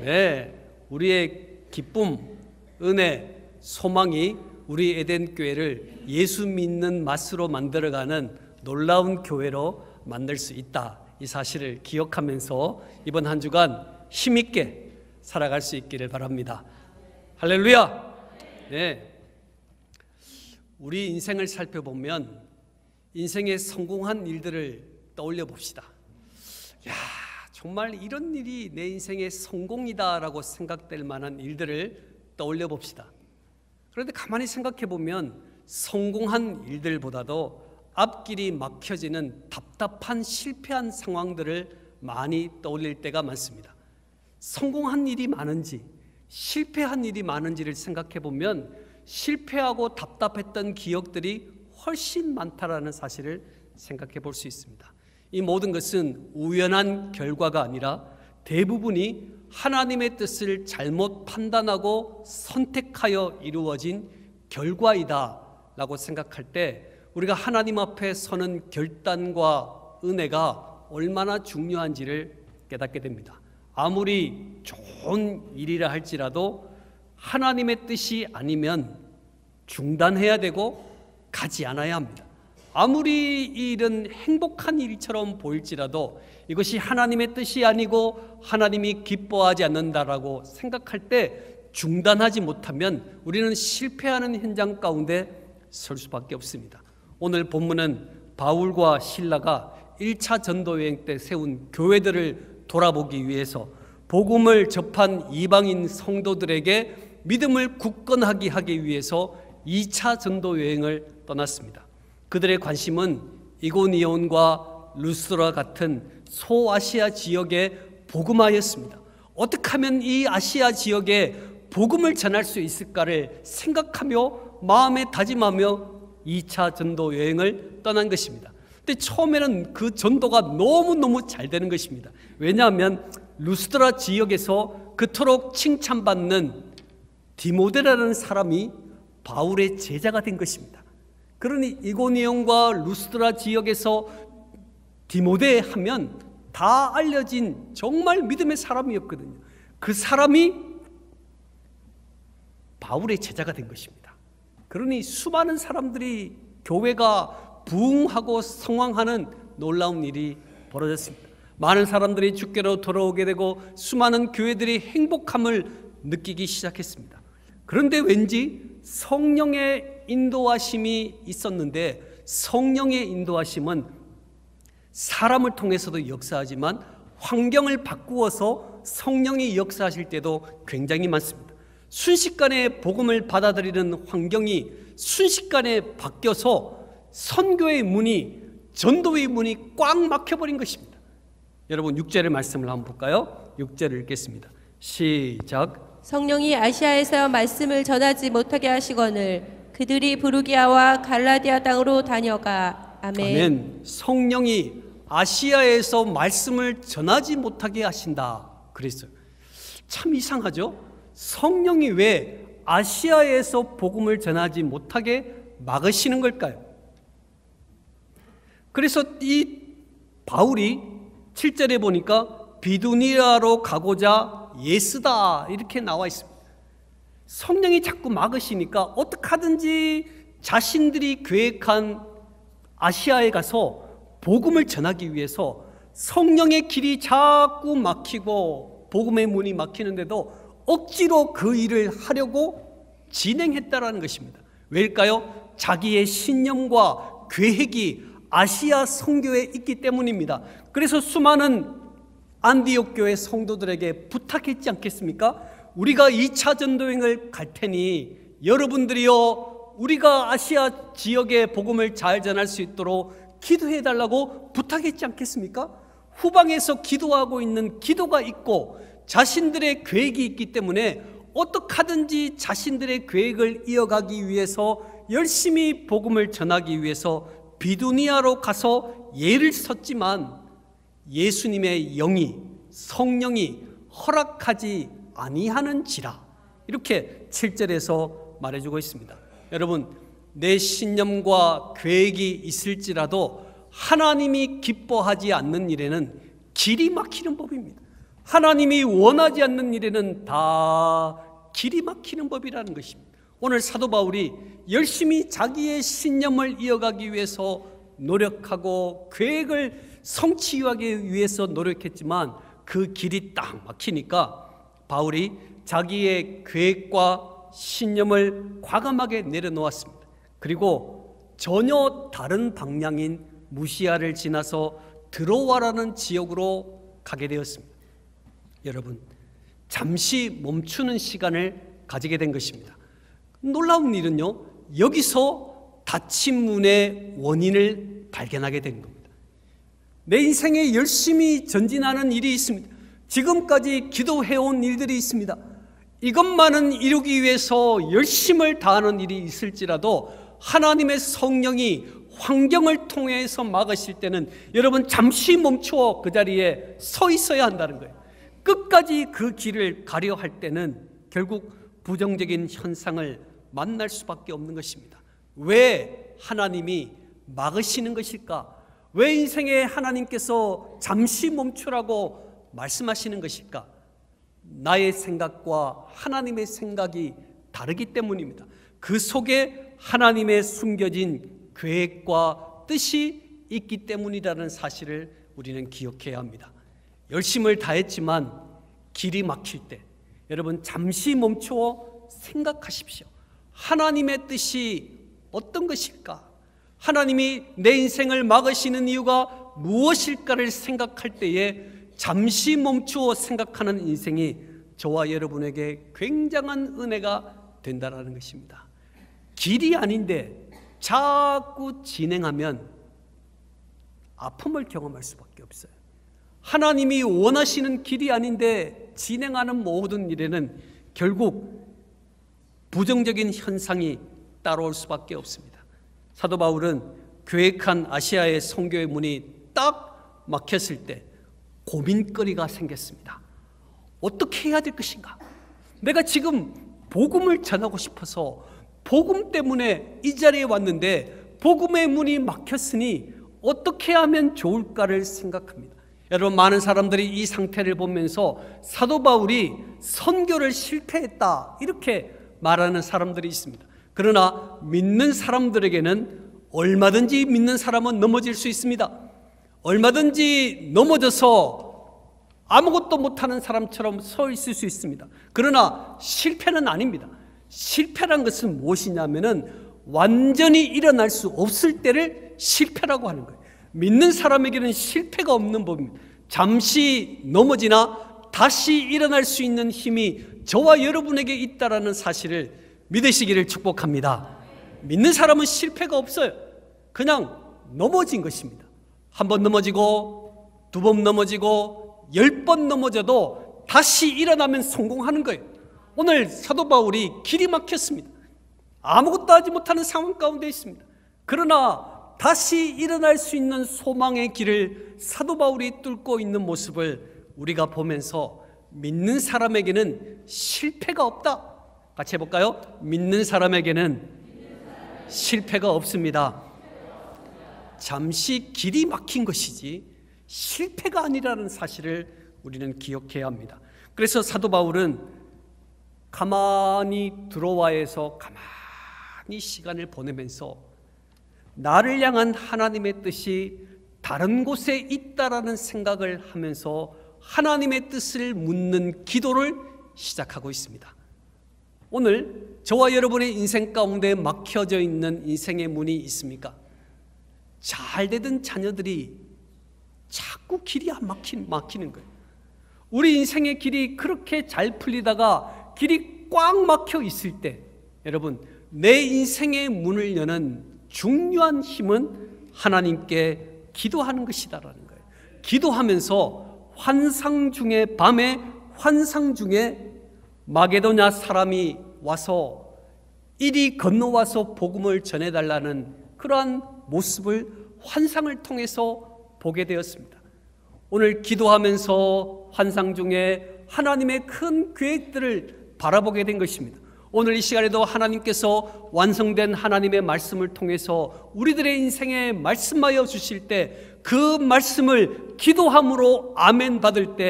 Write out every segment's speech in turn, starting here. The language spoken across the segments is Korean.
우리의 기쁨, 은혜, 소망이 우리 에덴교회를 예수 믿는 맛으로 만들어가는 놀라운 교회로 만들 수 있다. 이 사실을 기억하면서 이번 한 주간 힘있게 살아갈 수 있기를 바랍니다. 할렐루야. 우리 인생을 살펴보면 인생의 성공한 일들을 떠올려 봅시다. 정말 이런 일이 내 인생의 성공이다라고 생각될 만한 일들을 떠올려 봅시다. 그런데 가만히 생각해 보면 성공한 일들보다도 앞길이 막혀지는 답답한 실패한 상황들을 많이 떠올릴 때가 많습니다. 성공한 일이 많은지 실패한 일이 많은지를 생각해 보면 실패하고 답답했던 기억들이 훨씬 많다라는 사실을 생각해 볼 수 있습니다. 이 모든 것은 우연한 결과가 아니라 대부분이 하나님의 뜻을 잘못 판단하고 선택하여 이루어진 결과이다 라고 생각할 때 우리가 하나님 앞에 서는 결단과 은혜가 얼마나 중요한지를 깨닫게 됩니다. 아무리 좋은 일이라 할지라도 하나님의 뜻이 아니면 중단해야 되고 가지 않아야 합니다. 아무리 이 일은 행복한 일처럼 보일지라도 이것이 하나님의 뜻이 아니고 하나님이 기뻐하지 않는다라고 생각할 때 중단하지 못하면 우리는 실패하는 현장 가운데 설 수밖에 없습니다. 오늘 본문은 바울과 실라가 1차 전도여행 때 세운 교회들을 돌아보기 위해서 복음을 접한 이방인 성도들에게 믿음을 굳건하게 하기 위해서 2차 전도여행을 떠났습니다. 그들의 관심은 이고니온과 루스드라 같은 소아시아 지역의 복음화였습니다. 어떻게 하면 이 아시아 지역에 복음을 전할 수 있을까를 생각하며 마음에 다짐하며 2차 전도 여행을 떠난 것입니다. 근데 처음에는 그 전도가 너무너무 잘 되는 것입니다. 왜냐하면 루스드라 지역에서 그토록 칭찬받는 디모데라는 사람이 바울의 제자가 된 것입니다. 그러니 이고니온과 루스드라 지역에서 디모데 하면 다 알려진 정말 믿음의 사람이었거든요. 그 사람이 바울의 제자가 된 것입니다. 그러니 수많은 사람들이 교회가 부흥하고 성황하는 놀라운 일이 벌어졌습니다. 많은 사람들이 주께로 돌아오게 되고 수많은 교회들이 행복함을 느끼기 시작했습니다. 그런데 왠지 성령의 인도하심이 있었는데 성령의 인도하심은 사람을 통해서도 역사하지만 환경을 바꾸어서 성령이 역사하실 때도 굉장히 많습니다. 순식간에 복음을 받아들이는 환경이 순식간에 바뀌어서 선교의 문이, 전도의 문이 꽉 막혀버린 것입니다. 여러분 6절의 말씀을 한번 볼까요? 6절을 읽겠습니다. 시작. 성령이 아시아에서 말씀을 전하지 못하게 하시거늘 그들이 부르기아와 갈라디아 땅으로 다녀가. 아멘. 아멘. 성령이 아시아에서 말씀을 전하지 못하게 하신다 그랬어요. 참 이상하죠? 성령이 왜 아시아에서 복음을 전하지 못하게 막으시는 걸까요? 그래서 이 바울이 7절에 보니까 비두니아로 가고자 예스다 이렇게 나와 있습니다. 성령이 자꾸 막으시니까 어떻게 하든지 자신들이 계획한 아시아에 가서 복음을 전하기 위해서 성령의 길이 자꾸 막히고 복음의 문이 막히는데도 억지로 그 일을 하려고 진행했다라는 것입니다. 왜일까요? 자기의 신념과 계획이 아시아 선교에 있기 때문입니다. 그래서 수많은 안디옥 교회 성도들에게 부탁했지 않겠습니까? 우리가 2차 전도여행을 갈 테니 여러분들이요 우리가 아시아 지역의 복음을 잘 전할 수 있도록 기도해달라고 부탁했지 않겠습니까? 후방에서 기도하고 있는 기도가 있고 자신들의 계획이 있기 때문에 어떻게 하든지 자신들의 계획을 이어가기 위해서 열심히 복음을 전하기 위해서 비두니아로 가서 예를 섰지만 예수님의 영이 성령이 허락하지 아니하는지라 이렇게 7절에서 말해주고 있습니다. 여러분 내 신념과 계획이 있을지라도 하나님이 기뻐하지 않는 일에는 길이 막히는 법입니다. 하나님이 원하지 않는 일에는 다 길이 막히는 법이라는 것입니다. 오늘 사도 바울이 열심히 자기의 신념을 이어가기 위해서 노력하고 계획을 성취하기 위해서 노력했지만 그 길이 딱 막히니까 바울이 자기의 계획과 신념을 과감하게 내려놓았습니다. 그리고 전혀 다른 방향인 무시아를 지나서 드로아라는 지역으로 가게 되었습니다. 여러분, 잠시 멈추는 시간을 가지게 된 것입니다. 놀라운 일은요, 여기서 닫힌 문의 원인을 발견하게 된 겁니다. 내 인생에 열심히 전진하는 일이 있습니다. 지금까지 기도해온 일들이 있습니다. 이것만은 이루기 위해서 열심을 다하는 일이 있을지라도 하나님의 성령이 환경을 통해서 막으실 때는 여러분 잠시 멈추어 그 자리에 서 있어야 한다는 거예요. 끝까지 그 길을 가려 할 때는 결국 부정적인 현상을 만날 수밖에 없는 것입니다. 왜 하나님이 막으시는 것일까? 왜 인생에 하나님께서 잠시 멈추라고 말씀하시는 것일까? 나의 생각과 하나님의 생각이 다르기 때문입니다. 그 속에 하나님의 숨겨진 계획과 뜻이 있기 때문이라는 사실을 우리는 기억해야 합니다. 열심을 다했지만 길이 막힐 때 여러분 잠시 멈추어 생각하십시오. 하나님의 뜻이 어떤 것일까? 하나님이 내 인생을 막으시는 이유가 무엇일까를 생각할 때에 잠시 멈추어 생각하는 인생이 저와 여러분에게 굉장한 은혜가 된다는 것입니다. 길이 아닌데 자꾸 진행하면 아픔을 경험할 수밖에 없어요. 하나님이 원하시는 길이 아닌데 진행하는 모든 일에는 결국 부정적인 현상이 따라올 수밖에 없습니다. 사도 바울은 계획한 아시아의 선교의 문이 딱 막혔을 때 고민거리가 생겼습니다. 어떻게 해야 될 것인가? 내가 지금 복음을 전하고 싶어서 복음 때문에 이 자리에 왔는데 복음의 문이 막혔으니 어떻게 하면 좋을까를 생각합니다. 여러분, 많은 사람들이 이 상태를 보면서 사도 바울이 선교를 실패했다 이렇게 말하는 사람들이 있습니다. 그러나 믿는 사람들에게는 얼마든지 믿는 사람은 넘어질 수 있습니다. 얼마든지 넘어져서 아무것도 못하는 사람처럼 서 있을 수 있습니다. 그러나 실패는 아닙니다. 실패란 것은 무엇이냐면은 완전히 일어날 수 없을 때를 실패라고 하는 거예요. 믿는 사람에게는 실패가 없는 법입니다. 잠시 넘어지나 다시 일어날 수 있는 힘이 저와 여러분에게 있다라는 사실을 믿으시기를 축복합니다. 믿는 사람은 실패가 없어요. 그냥 넘어진 것입니다. 한 번 넘어지고 두 번 넘어지고 10번 넘어져도 다시 일어나면 성공하는 거예요. 오늘 사도 바울이 길이 막혔습니다. 아무것도 하지 못하는 상황 가운데 있습니다. 그러나 다시 일어날 수 있는 소망의 길을 사도 바울이 뚫고 있는 모습을 우리가 보면서 믿는 사람에게는 실패가 없다. 같이 해볼까요? 믿는 사람에게는 실패가 없습니다. 잠시 길이 막힌 것이지 실패가 아니라는 사실을 우리는 기억해야 합니다. 그래서 사도 바울은 가만히 드로아에서 가만히 시간을 보내면서 나를 향한 하나님의 뜻이 다른 곳에 있다라는 생각을 하면서 하나님의 뜻을 묻는 기도를 시작하고 있습니다. 오늘 저와 여러분의 인생 가운데 막혀져 있는 인생의 문이 있습니까? 잘 되던 자녀들이 자꾸 길이 안 막히는 거예요. 우리 인생의 길이 그렇게 잘 풀리다가 길이 꽉 막혀 있을 때 여러분, 내 인생의 문을 여는 중요한 힘은 하나님께 기도하는 것이다라는 거예요. 기도하면서 환상 중에 밤에 환상 중에 마게도냐 사람이 와서 이리 건너와서 복음을 전해달라는 그러한 모습을 환상을 통해서 보게 되었습니다. 오늘 기도하면서 환상 중에 하나님의 큰 계획들을 바라보게 된 것입니다. 오늘 이 시간에도 하나님께서 완성된 하나님의 말씀을 통해서 우리들의 인생에 말씀하여 주실 때 그 말씀을 기도함으로 아멘 받을 때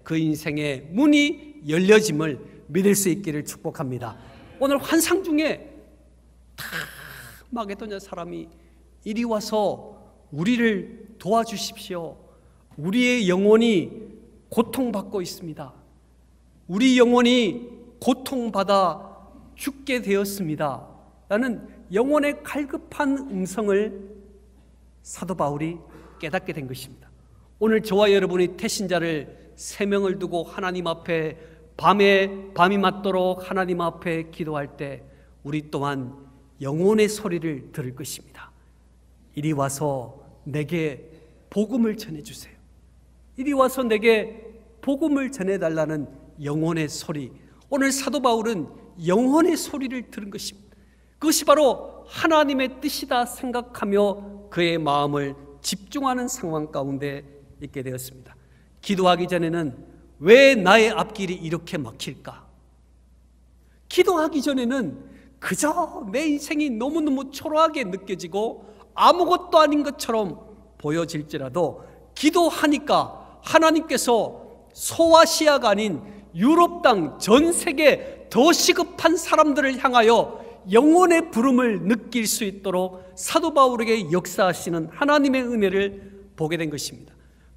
그 인생의 문이 열려짐을 믿을 수 있기를 축복합니다. 오늘 환상 중에 다 마게도냐 사람이 이리 와서 우리를 도와주십시오. 우리의 영혼이 고통받고 있습니다. 우리 영혼이 고통받아 죽게 되었습니다. 라는 영혼의 갈급한 음성을 사도 바울이 깨닫게 된 것입니다. 오늘 저와 여러분이 태신자를 3명을 두고 하나님 앞에 밤이 맞도록 하나님 앞에 기도할 때 우리 또한 영혼의 소리를 들을 것입니다. 이리 와서 내게 복음을 전해주세요. 이리 와서 내게 복음을 전해달라는 영혼의 소리. 오늘 사도 바울은 영혼의 소리를 들은 것입니다. 그것이 바로 하나님의 뜻이다 생각하며 그의 마음을 집중하는 상황 가운데 있게 되었습니다. 기도하기 전에는 왜 나의 앞길이 이렇게 막힐까? 기도하기 전에는 그저 내 인생이 너무너무 초라하게 느껴지고 아무것도 아닌 것처럼 보여질지라도 기도하니까 하나님께서 소아시아가 아닌 유럽 땅 전 세계 더 시급한 사람들을 향하여 영혼의 부름을 느낄 수 있도록 사도 바울에게 역사하시는 하나님의 은혜를 보게 된 것입니다.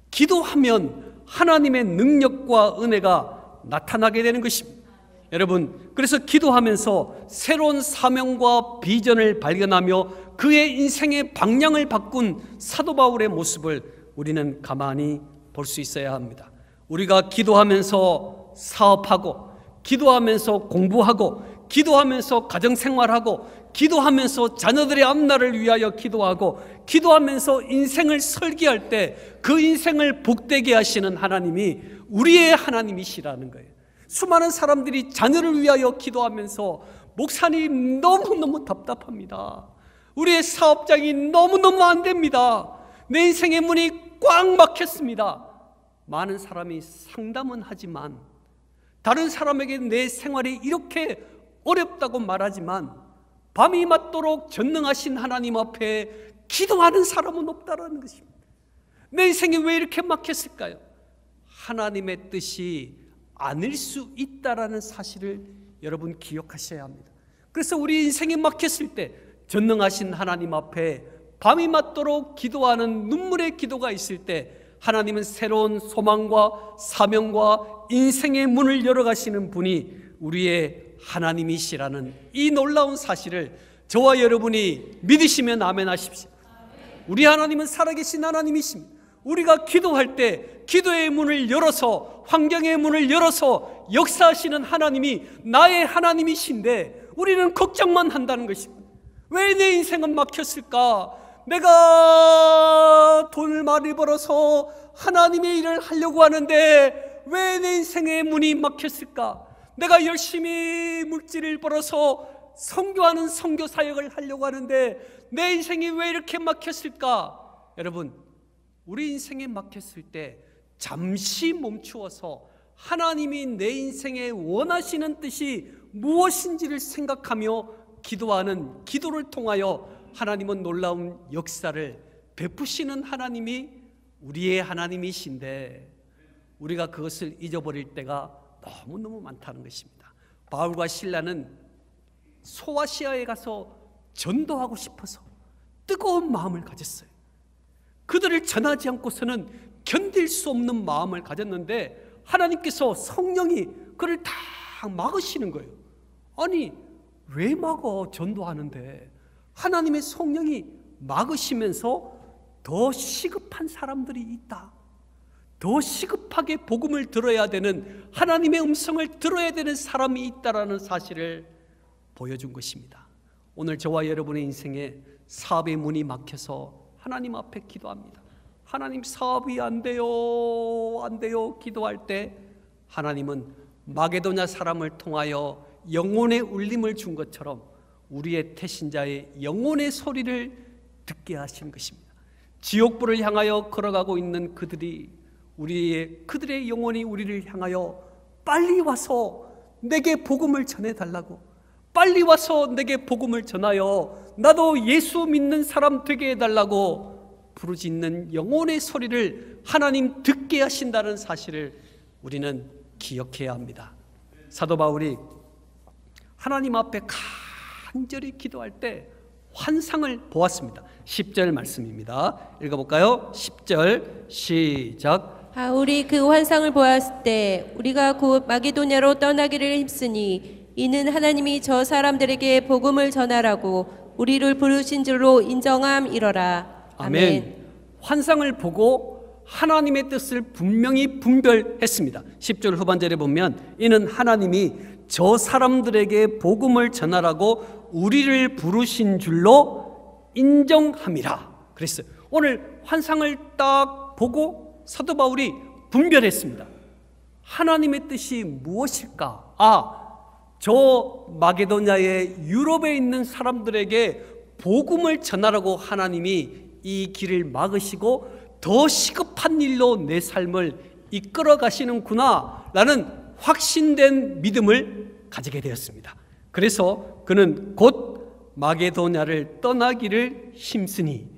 기도하면 하나님의 능력과 은혜가 나타나게 되는 것입니다. 여러분, 그래서 기도하면서 새로운 사명과 비전을 발견하며 그의 인생의 방향을 바꾼 사도 바울의 모습을 우리는 가만히 볼 수 있어야 합니다. 우리가 기도하면서 사업하고, 기도하면서 공부하고, 기도하면서 가정생활하고, 기도하면서 자녀들의 앞날을 위하여 기도하고, 기도하면서 인생을 설계할 때 그 인생을 복되게 하시는 하나님이 우리의 하나님이시라는 거예요. 수많은 사람들이 자녀를 위하여 기도하면서 목사님 너무너무 답답합니다. 우리의 사업장이 너무너무 안 됩니다. 내 인생의 문이 꽉 막혔습니다. 많은 사람이 상담은 하지만 다른 사람에게 내 생활이 이렇게 어렵다고 말하지만 밤이 맞도록 전능하신 하나님 앞에 기도하는 사람은 없다라는 것입니다. 내 인생이 왜 이렇게 막혔을까요? 하나님의 뜻이 아닐 수 있다라는 사실을 여러분 기억하셔야 합니다. 그래서 우리 인생이 막혔을 때 전능하신 하나님 앞에 밤이 맞도록 기도하는 눈물의 기도가 있을 때 하나님은 새로운 소망과 사명과 인생의 문을 열어가시는 분이 우리의 하나님이시라는 이 놀라운 사실을 저와 여러분이 믿으시면 아멘 하십시오. 우리 하나님은 살아계신 하나님이십니다. 우리가 기도할 때 기도의 문을 열어서, 환경의 문을 열어서 역사하시는 하나님이 나의 하나님이신데 우리는 걱정만 한다는 것입니다. 왜 내 인생은 막혔을까? 내가 돈을 많이 벌어서 하나님의 일을 하려고 하는데 왜 내 인생의 문이 막혔을까? 내가 열심히 물질을 벌어서 선교하는 선교 사역을 하려고 하는데 내 인생이 왜 이렇게 막혔을까? 여러분, 우리 인생에 막혔을 때 잠시 멈추어서 하나님이 내 인생에 원하시는 뜻이 무엇인지를 생각하며 기도하는 기도를 통하여 하나님은 놀라운 역사를 베푸시는 하나님이 우리의 하나님이신데 우리가 그것을 잊어버릴 때가 너무너무 많다는 것입니다. 바울과 실라는 소아시아에 가서 전도하고 싶어서 뜨거운 마음을 가졌어요. 그들을 전하지 않고서는 견딜 수 없는 마음을 가졌는데 하나님께서 성령이 그를 다 막으시는 거예요. 아니, 왜 막어? 전도하는데. 하나님의 성령이 막으시면서 더 시급한 사람들이 있다, 더 시급하게 복음을 들어야 되는, 하나님의 음성을 들어야 되는 사람이 있다라는 사실을 보여준 것입니다. 오늘 저와 여러분의 인생에 사업의 문이 막혀서 하나님 앞에 기도합니다. 하나님, 사업이 안 돼요 기도할 때 하나님은 마게도냐 사람을 통하여 영혼의 울림을 준 것처럼 우리의 태신자의 영혼의 소리를 듣게 하시는 것입니다. 지옥불을 향하여 걸어가고 있는 그들의 영혼이 우리를 향하여 빨리 와서 내게 복음을 전해달라고, 빨리 와서 내게 복음을 전하여 나도 예수 믿는 사람 되게 해달라고 부르짖는 영혼의 소리를 하나님 듣게 하신다는 사실을 우리는 기억해야 합니다. 사도 바울이 하나님 앞에 간절히 기도할 때 환상을 보았습니다. 10절 말씀입니다. 읽어볼까요? 10절 시작. 바울이 그 환상을 보았을 때 우리가 곧 마게도냐로 떠나기를 힘쓰니 이는 하나님이 저 사람들에게 복음을 전하라고 우리를 부르신 줄로 인정함이러라. 아멘. 환상을 보고 하나님의 뜻을 분명히 분별했습니다. 10절 후반절에 보면 이는 하나님이 저 사람들에게 복음을 전하라고 우리를 부르신 줄로 인정함이라 그랬어요. 오늘 환상을 딱 보고 사도 바울이 분별했습니다. 하나님의 뜻이 무엇일까? 저 마게도냐의 유럽에 있는 사람들에게 복음을 전하라고 하나님이 이 길을 막으시고 더 시급한 일로 내 삶을 이끌어 가시는구나 라는 확신된 믿음을 가지게 되었습니다. 그래서 그는 곧 마게도냐를 떠나기를 힘쓰니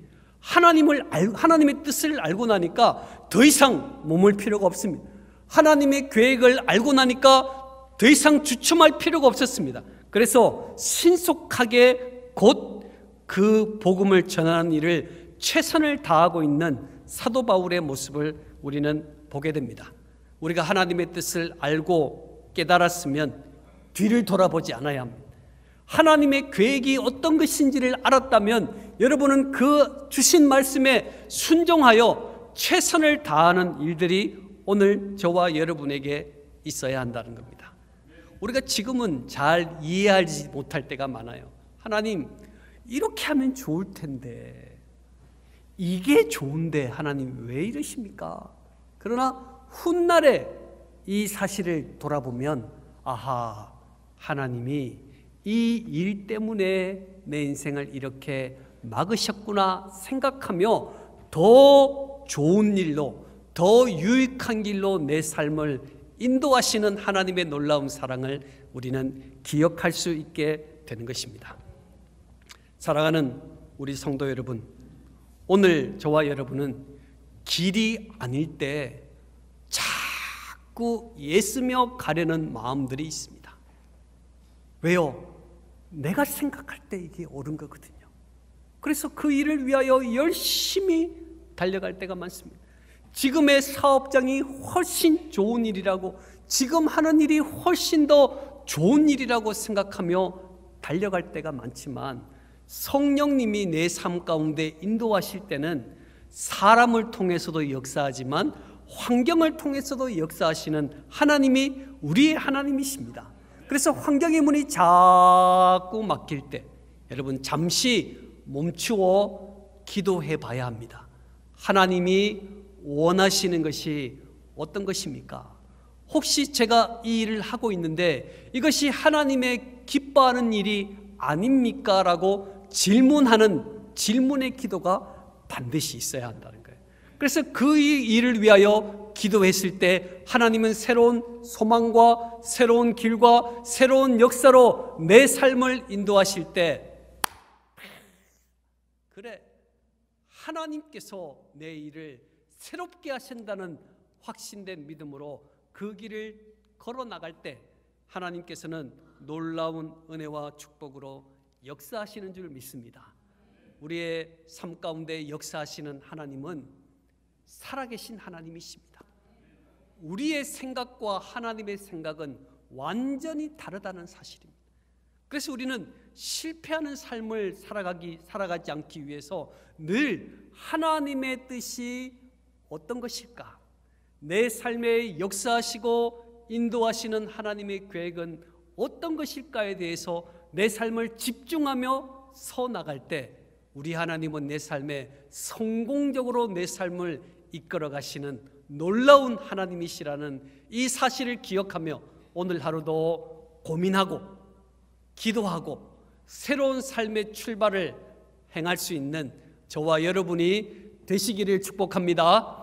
하나님의 뜻을 알고 나니까 더 이상 머물 필요가 없습니다. 하나님의 계획을 알고 나니까 더 이상 주춤할 필요가 없었습니다. 그래서 신속하게 곧 그 복음을 전하는 일을 최선을 다하고 있는 사도 바울의 모습을 우리는 보게 됩니다. 우리가 하나님의 뜻을 알고 깨달았으면 뒤를 돌아보지 않아야 합니다. 하나님의 계획이 어떤 것인지를 알았다면 여러분은 그 주신 말씀에 순종하여 최선을 다하는 일들이 오늘 저와 여러분에게 있어야 한다는 겁니다. 우리가 지금은 잘 이해하지 못할 때가 많아요. 하나님, 이렇게 하면 좋을 텐데, 이게 좋은데 하나님 왜 이러십니까? 그러나 훗날에 이 사실을 돌아보면 하나님이 이 일 때문에 내 인생을 이렇게 막으셨구나 생각하며 더 좋은 일로, 더 유익한 길로 내 삶을 인도하시는 하나님의 놀라운 사랑을 우리는 기억할 수 있게 되는 것입니다. 사랑하는 우리 성도 여러분, 오늘 저와 여러분은 길이 아닐 때 자꾸 애쓰며 가려는 마음들이 있습니다. 왜요? 내가 생각할 때 이게 옳은 거거든요. 그래서 그 일을 위하여 열심히 달려갈 때가 많습니다. 지금의 사업장이 훨씬 좋은 일이라고, 지금 하는 일이 훨씬 더 좋은 일이라고 생각하며 달려갈 때가 많지만 성령님이 내 삶 가운데 인도하실 때는 사람을 통해서도 역사하지만 환경을 통해서도 역사하시는 하나님이 우리의 하나님이십니다. 그래서 환경의 문이 자꾸 막힐 때 여러분 잠시 멈추어 기도해 봐야 합니다. 하나님이 원하시는 것이 어떤 것입니까? 혹시 제가 이 일을 하고 있는데 이것이 하나님의 기뻐하는 일이 아닙니까? 라고 질문하는 질문의 기도가 반드시 있어야 한다는 거예요. 그래서 그 일을 위하여 기도했을 때 하나님은 새로운 소망과 새로운 길과 새로운 역사로 내 삶을 인도하실 때, 그래, 하나님께서 내 일을 새롭게 하신다는 확신된 믿음으로 그 길을 걸어 나갈 때 하나님께서는 놀라운 은혜와 축복으로 역사하시는 줄 믿습니다. 우리의 삶 가운데 역사하시는 하나님은 살아계신 하나님이십니다. 우리의 생각과 하나님의 생각은 완전히 다르다는 사실입니다. 그래서 우리는 실패하는 삶을 살아가지 않기 위해서 늘 하나님의 뜻이 어떤 것일까? 내 삶에 역사하시고 인도하시는 하나님의 계획은 어떤 것일까에 대해서 내 삶을 집중하며 서 나갈 때 우리 하나님은 내 삶에 성공적으로 내 삶을 이끌어 가시는 놀라운 하나님이시라는 이 사실을 기억하며 오늘 하루도 고민하고 기도하고 새로운 삶의 출발을 행할 수 있는 저와 여러분이 되시기를 축복합니다.